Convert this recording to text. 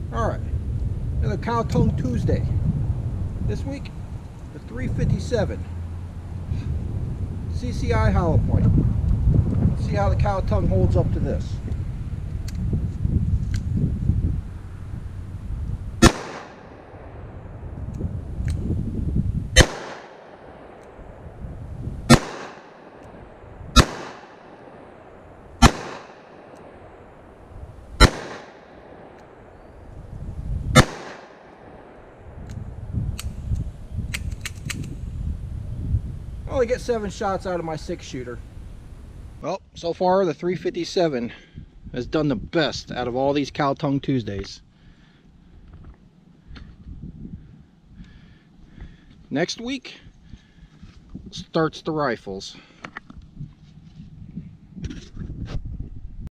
Alright, another Cow Tongue Tuesday. This week, the 357 CCI hollow point. Let's see how the Cow Tongue holds up to this. I only get 7 shots out of my 6-shooter. Well, so far the 357 has done the best out of all these Cow Tongue Tuesdays. Next week starts the rifles.